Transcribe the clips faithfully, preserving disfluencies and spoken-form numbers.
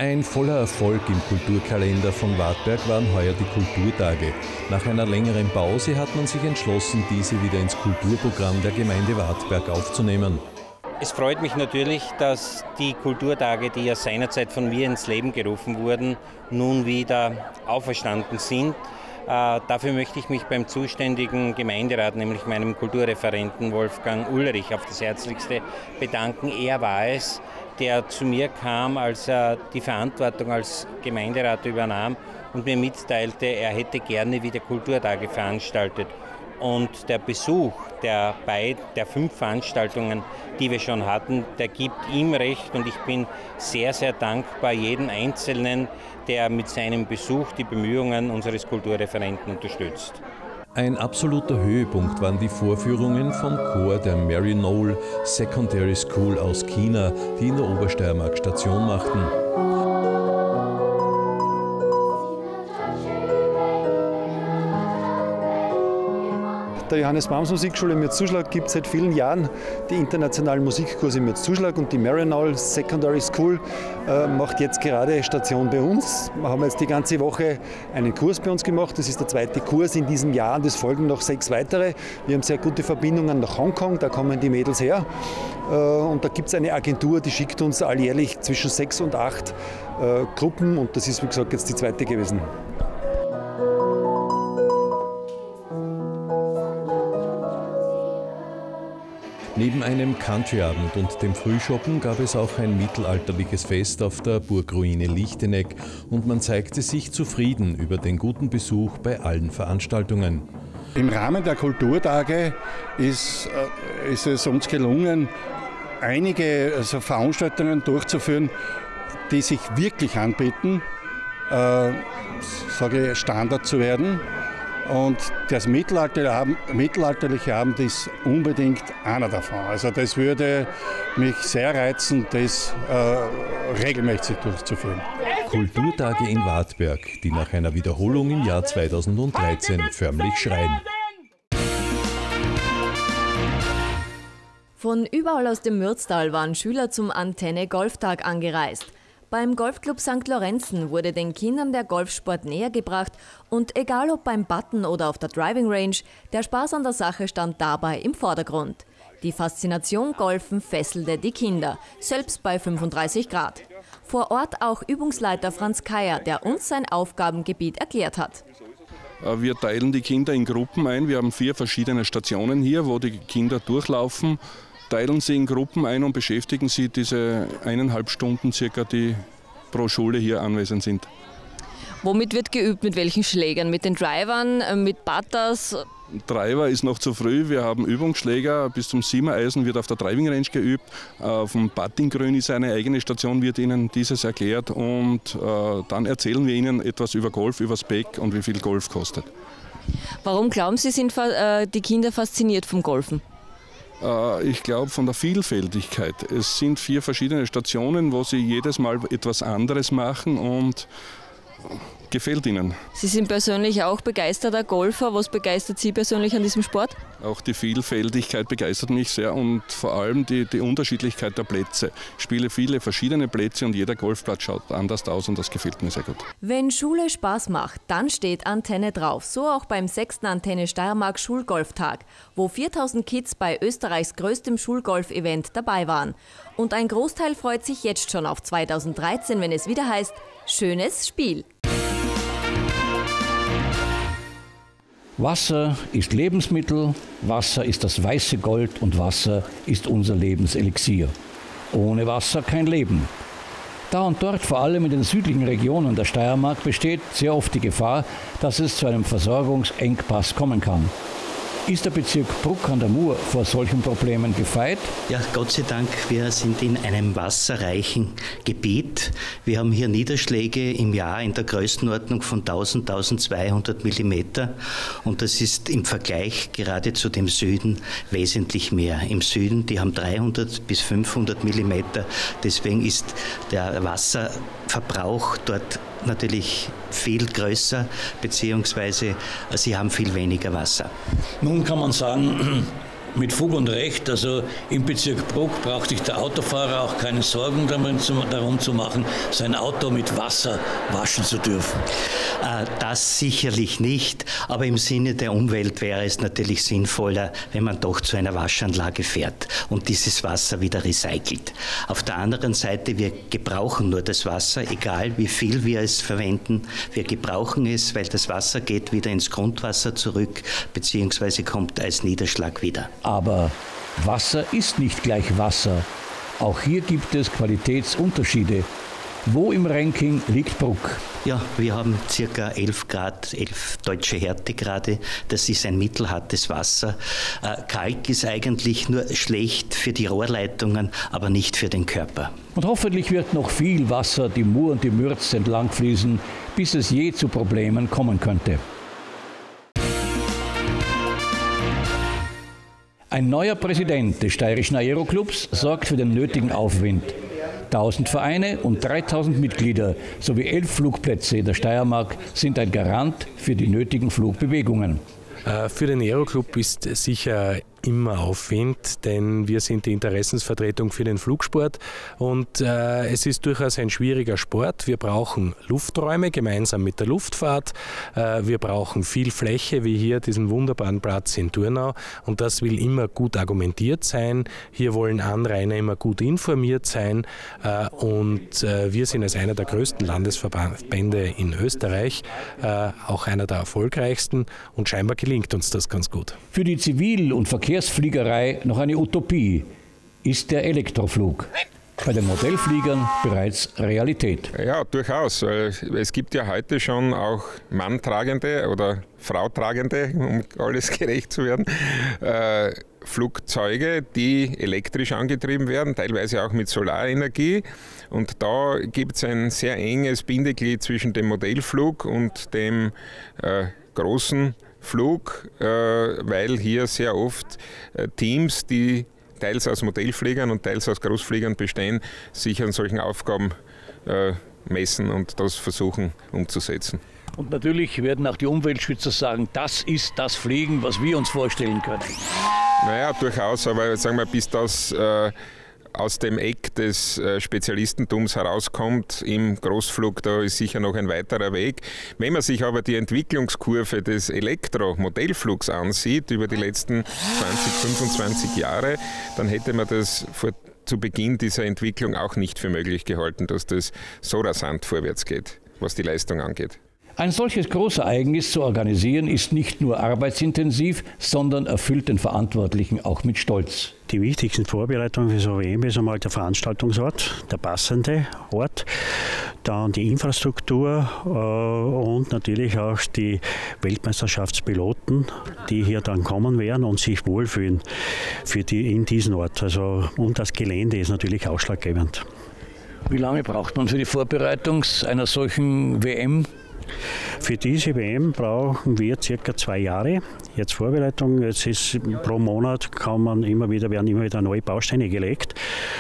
Ein voller Erfolg im Kulturkalender von Wartberg waren heuer die Kulturtage. Nach einer längeren Pause hat man sich entschlossen, diese wieder ins Kulturprogramm der Gemeinde Wartberg aufzunehmen. Es freut mich natürlich, dass die Kulturtage, die ja seinerzeit von mir ins Leben gerufen wurden, nun wieder auferstanden sind. Äh, dafür möchte ich mich beim zuständigen Gemeinderat, nämlich meinem Kulturreferenten Wolfgang Ulrich, auf das Herzlichste bedanken. Er war es, der zu mir kam, als er die Verantwortung als Gemeinderat übernahm und mir mitteilte, er hätte gerne wieder Kulturtage veranstaltet. Und der Besuch der, beid, der fünf Veranstaltungen, die wir schon hatten, der gibt ihm recht und ich bin sehr, sehr dankbar jedem Einzelnen, der mit seinem Besuch die Bemühungen unseres Kulturreferenten unterstützt. Ein absoluter Höhepunkt waren die Vorführungen vom Chor der Maryknoll Secondary School aus China, die in der Obersteiermark Station machten. Der Johannes Brahms Musikschule Mürzzuschlag gibt seit vielen Jahren die internationalen Musikkurse Mürzzuschlag und die Maryknoll Secondary School äh, macht jetzt gerade Station bei uns. Wir haben jetzt die ganze Woche einen Kurs bei uns gemacht. Das ist der zweite Kurs in diesem Jahr und es folgen noch sechs weitere. Wir haben sehr gute Verbindungen nach Hongkong, da kommen die Mädels her. Äh, und da gibt es eine Agentur, die schickt uns alljährlich zwischen sechs und acht äh, Gruppen und das ist wie gesagt jetzt die zweite gewesen. Neben einem Countryabend und dem Frühschoppen gab es auch ein mittelalterliches Fest auf der Burgruine Lichteneck und man zeigte sich zufrieden über den guten Besuch bei allen Veranstaltungen. Im Rahmen der Kulturtage ist, ist es uns gelungen, einige also Veranstaltungen durchzuführen, die sich wirklich anbieten, äh, sage ich, Standard zu werden. Und das mittelalterliche Abend ist unbedingt einer davon. Also das würde mich sehr reizen, das äh, regelmäßig durchzuführen. Kulturtage in Wartberg, die nach einer Wiederholung im Jahr zweitausenddreizehn förmlich schreien. Von überall aus dem Mürztal waren Schüler zum Antenne-Golftag angereist. Beim Golfclub Sankt Lorenzen wurde den Kindern der Golfsport näher gebracht und egal ob beim Button oder auf der Driving Range, der Spaß an der Sache stand dabei im Vordergrund. Die Faszination Golfen fesselte die Kinder, selbst bei fünfunddreißig Grad. Vor Ort auch Übungsleiter Franz Keier, der uns sein Aufgabengebiet erklärt hat. Wir teilen die Kinder in Gruppen ein. Wir haben vier verschiedene Stationen hier, wo die Kinder durchlaufen. Teilen sie in Gruppen ein und beschäftigen sie diese eineinhalb Stunden circa, die pro Schule hier anwesend sind. Womit wird geübt? Mit welchen Schlägern? Mit den Drivern? Mit Putters? Driver ist noch zu früh. Wir haben Übungsschläger. Bis zum Siebeneisen wird auf der Driving Range geübt. Auf dem Puttinggrün ist eine eigene Station, wird ihnen dieses erklärt. Und äh, dann erzählen wir ihnen etwas über Golf, über das Back und wie viel Golf kostet. Warum glauben Sie, sind äh, die Kinder fasziniert vom Golfen? Ich glaube von der Vielfältigkeit. Es sind vier verschiedene Stationen, wo sie jedes Mal etwas anderes machen und gefällt ihnen. Sie sind persönlich auch begeisterter Golfer. Was begeistert Sie persönlich an diesem Sport? Auch die Vielfältigkeit begeistert mich sehr und vor allem die, die Unterschiedlichkeit der Plätze. Ich spiele viele verschiedene Plätze und jeder Golfplatz schaut anders aus und das gefällt mir sehr gut. Wenn Schule Spaß macht, dann steht Antenne drauf. So auch beim sechsten Antenne Steiermark Schulgolftag, wo viertausend Kids bei Österreichs größtem Schulgolf-Event dabei waren. Und ein Großteil freut sich jetzt schon auf zweitausenddreizehn, wenn es wieder heißt, schönes Spiel. Wasser ist Lebensmittel, Wasser ist das weiße Gold und Wasser ist unser Lebenselixier. Ohne Wasser kein Leben. Da und dort, vor allem in den südlichen Regionen der Steiermark, besteht sehr oft die Gefahr, dass es zu einem Versorgungsengpass kommen kann. Ist der Bezirk Bruck an der Mur vor solchen Problemen gefeit? Ja, Gott sei Dank, wir sind in einem wasserreichen Gebiet. Wir haben hier Niederschläge im Jahr in der Größenordnung von tausend, tausendzweihundert Millimeter. Und das ist im Vergleich gerade zu dem Süden wesentlich mehr. Im Süden, die haben dreihundert bis fünfhundert Millimeter. Deswegen ist der Wasserverbrauch dort natürlich viel größer, beziehungsweise sie haben viel weniger Wasser. Nun kann man sagen, Mit Fug und Recht, also im Bezirk Bruck braucht sich der Autofahrer auch keine Sorgen darum zu machen, sein Auto mit Wasser waschen zu dürfen. Das sicherlich nicht, aber im Sinne der Umwelt wäre es natürlich sinnvoller, wenn man doch zu einer Waschanlage fährt und dieses Wasser wieder recycelt. Auf der anderen Seite, wir gebrauchen nur das Wasser, egal wie viel wir es verwenden. Wir gebrauchen es, weil das Wasser geht wieder ins Grundwasser zurück, beziehungsweise kommt als Niederschlag wieder. Aber Wasser ist nicht gleich Wasser. Auch hier gibt es Qualitätsunterschiede. Wo im Ranking liegt Bruck? Ja, wir haben circa elf Grad, elf deutsche Härtegrade. Das ist ein mittelhartes Wasser. Äh, Kalk ist eigentlich nur schlecht für die Rohrleitungen, aber nicht für den Körper. Und hoffentlich wird noch viel Wasser die Mur und die Mürz entlang fließen, bis es je zu Problemen kommen könnte. Ein neuer Präsident des Steirischen Aeroclubs sorgt für den nötigen Aufwind. tausend Vereine und dreitausend Mitglieder sowie elf Flugplätze in der Steiermark sind ein Garant für die nötigen Flugbewegungen. Für den Aeroclub ist sicher immer Aufwind, denn wir sind die Interessensvertretung für den Flugsport und äh, es ist durchaus ein schwieriger Sport. Wir brauchen Lufträume gemeinsam mit der Luftfahrt. Äh, wir brauchen viel Fläche, wie hier diesen wunderbaren Platz in Turnau, und das will immer gut argumentiert sein. Hier wollen Anrainer immer gut informiert sein äh, und äh, wir sind als einer der größten Landesverbände in Österreich äh, auch einer der erfolgreichsten und scheinbar gelingt uns das ganz gut. Für die Zivil- und Verkehrsfliegerei noch eine Utopie ist der Elektroflug. Bei den Modellfliegern bereits Realität. Ja, durchaus. Es gibt ja heute schon auch Manntragende oder Frautragende, um alles gerecht zu werden, äh, Flugzeuge, die elektrisch angetrieben werden, teilweise auch mit Solarenergie. Und da gibt es ein sehr enges Bindeglied zwischen dem Modellflug und dem äh, großen Flug, äh, weil hier sehr oft äh, Teams, die teils aus Modellfliegern und teils aus Großfliegern bestehen, sich an solchen Aufgaben äh, messen und das versuchen umzusetzen. Und natürlich werden auch die Umweltschützer sagen, das ist das Fliegen, was wir uns vorstellen können. Naja, durchaus, aber sagen wir, bis das äh, aus dem Eck des äh, Spezialistentums herauskommt im Großflug, da ist sicher noch ein weiterer Weg. Wenn man sich aber die Entwicklungskurve des Elektro-Modellflugs ansieht über die letzten zwanzig, fünfundzwanzig Jahre, dann hätte man das vor, zu Beginn dieser Entwicklung auch nicht für möglich gehalten, dass das so rasant vorwärts geht, was die Leistung angeht. Ein solches Großereignis zu organisieren ist nicht nur arbeitsintensiv, sondern erfüllt den Verantwortlichen auch mit Stolz. Die wichtigsten Vorbereitungen für so W M ist einmal der Veranstaltungsort, der passende Ort, dann die Infrastruktur äh, und natürlich auch die Weltmeisterschaftspiloten, die hier dann kommen werden und sich wohlfühlen für die, in diesem Ort. Also, und das Gelände ist natürlich ausschlaggebend. Wie lange braucht man für die Vorbereitung einer solchen W M? Für diese W M brauchen wir circa zwei Jahre. Jetzt Vorbereitung, jetzt ist pro Monat kann man immer wieder, werden immer wieder neue Bausteine gelegt.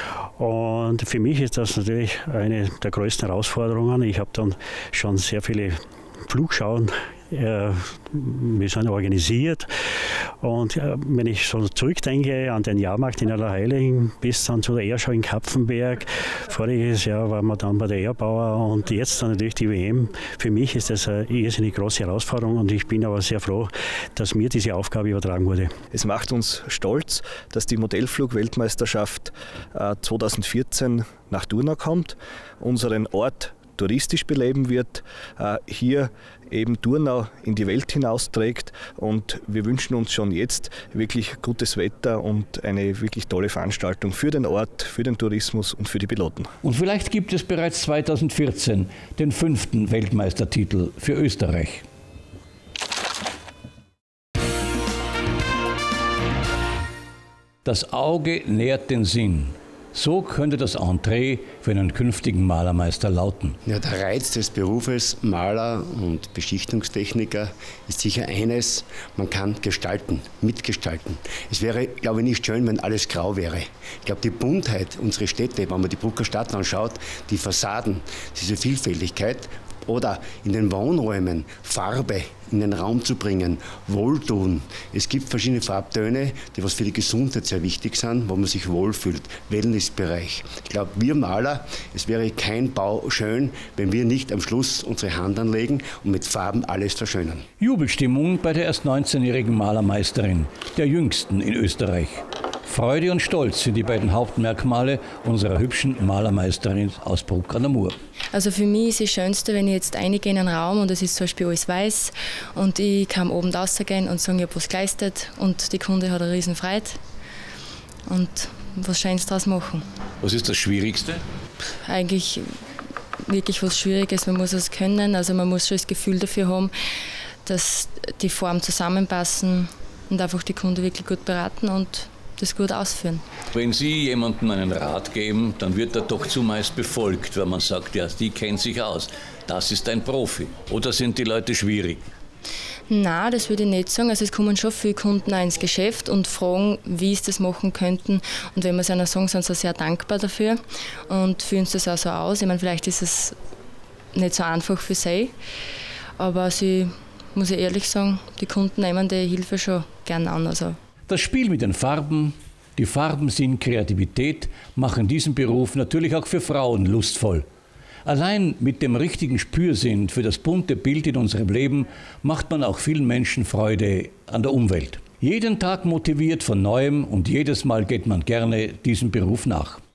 Und für mich ist das natürlich eine der größten Herausforderungen. Ich habe dann schon sehr viele Flugschauen äh, wir sind organisiert. Und äh, wenn ich so zurückdenke an den Jahrmarkt in Allerheiligen bis dann zu der Airschau in Kapfenberg, voriges Jahr waren wir dann bei der Airbauer und jetzt dann natürlich die W M. Für mich ist das eine irrsinnig große Herausforderung und ich bin aber sehr froh, dass mir diese Aufgabe übertragen wurde. Es macht uns stolz, dass die Modellflug-Weltmeisterschaft äh, zweitausendvierzehn nach Turnau kommt, unseren Ort touristisch beleben wird, äh, hier eben Turnau in die Welt hinausträgt und wir wünschen uns schon jetzt wirklich gutes Wetter und eine wirklich tolle Veranstaltung für den Ort, für den Tourismus und für die Piloten. Und vielleicht gibt es bereits zweitausendvierzehn den fünften Weltmeistertitel für Österreich. Das Auge nährt den Sinn. So könnte das Entree für einen künftigen Malermeister lauten. Ja, der Reiz des Berufes Maler und Beschichtungstechniker ist sicher eines, man kann gestalten, mitgestalten. Es wäre, glaube ich, nicht schön, wenn alles grau wäre. Ich glaube, die Buntheit unserer Städte, wenn man die Brucker Stadt anschaut, die Fassaden, diese Vielfältigkeit, Oder in den Wohnräumen Farbe in den Raum zu bringen, Wohltun. Es gibt verschiedene Farbtöne, die was für die Gesundheit sehr wichtig sind, wo man sich wohlfühlt. Wellnessbereich. Ich glaube, wir Maler, es wäre kein Bau schön, wenn wir nicht am Schluss unsere Hand anlegen und mit Farben alles verschönern. Jubelstimmung bei der erst neunzehnjährigen Malermeisterin, der jüngsten in Österreich. Freude und Stolz sind die beiden Hauptmerkmale unserer hübschen Malermeisterin aus Bruck an der Mur. Also für mich ist das Schönste, wenn ich jetzt reingehe in einen Raum und es ist zum Beispiel alles weiß und ich kann oben rausgehen und sagen, ich habe was geleistet und die Kunde hat eine riesen Freude und was Schönes daraus machen. Was ist das Schwierigste? Eigentlich wirklich was Schwieriges, man muss es können, also man muss schon das Gefühl dafür haben, dass die Formen zusammenpassen und einfach die Kunde wirklich gut beraten und das gut ausführen. Wenn Sie jemandem einen Rat geben, dann wird er doch zumeist befolgt, weil man sagt, ja, die kennt sich aus. Das ist ein Profi. Oder sind die Leute schwierig? Nein, das würde ich nicht sagen. Also es kommen schon viele Kunden auch ins Geschäft und fragen, wie sie das machen könnten. Und wenn wir es einer sagen, sind sie sehr dankbar dafür und führen das auch so aus. Ich meine, vielleicht ist es nicht so einfach für sie, aber sie, muss ich ehrlich sagen, die Kunden nehmen die Hilfe schon gern an. Also das Spiel mit den Farben, die Farbensinn, Kreativität machen diesen Beruf natürlich auch für Frauen lustvoll. Allein mit dem richtigen Spürsinn für das bunte Bild in unserem Leben macht man auch vielen Menschen Freude an der Umwelt. Jeden Tag motiviert von Neuem und jedes Mal geht man gerne diesem Beruf nach.